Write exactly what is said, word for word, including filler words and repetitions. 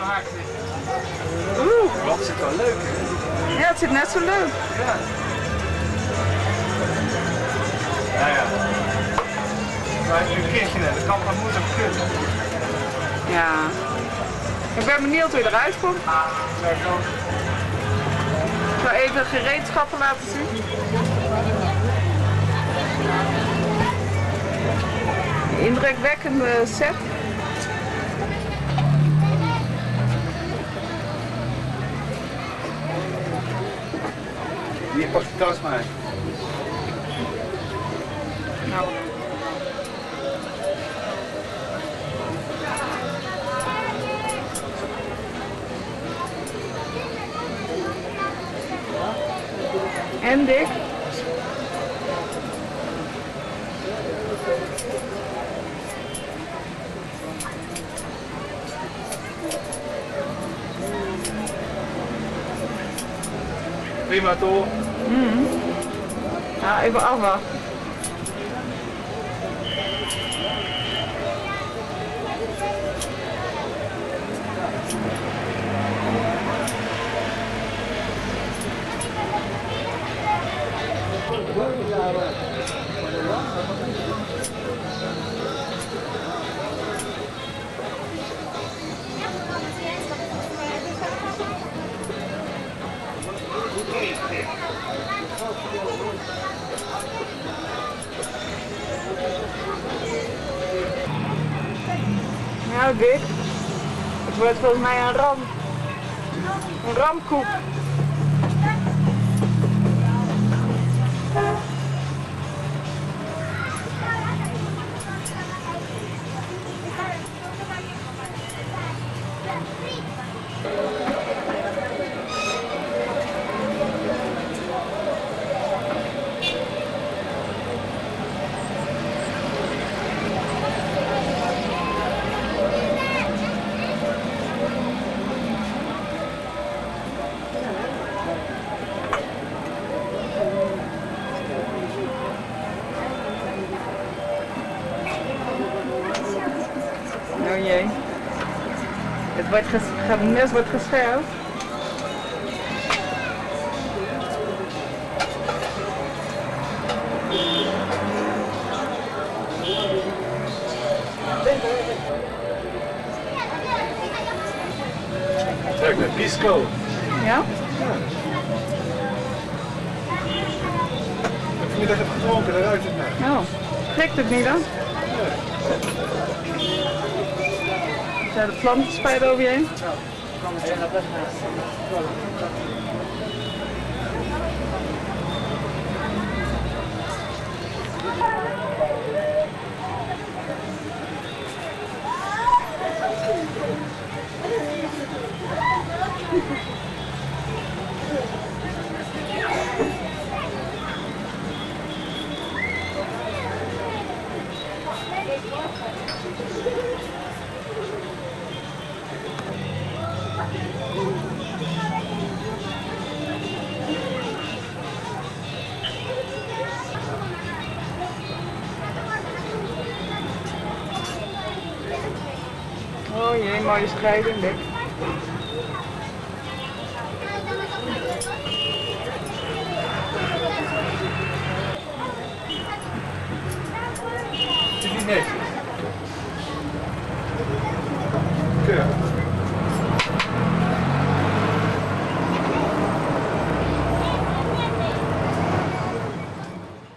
Oeh. Dat zit wel leuk. Ja, het zit net zo leuk. Ja. Ja, ja. Maar het is nu een kindje net, dat kan van moeder kunnen. Ja. Ik ben benieuwd hoe je eruit komt. Ik zal even gereedschappen laten zien. Een indrukwekkende set. Hier, pak de tas maar. Nou. En dik. Prima toch? Mm. Nou, even afwachten. Nou Dick, het wordt volgens mij een ram. Een ramkoek. Oh jee. Het wordt ges het mes wordt gescherpt. Kijk, met pisco. Ja? Ja. Ik heb vanmiddag even gedronken, daar ruikt het naar. Oh, prikt het niet dan? Zijn de plantenspuiten over je heen? Ja. Oh jee, mooie strijding Dick. Het is niet netjes.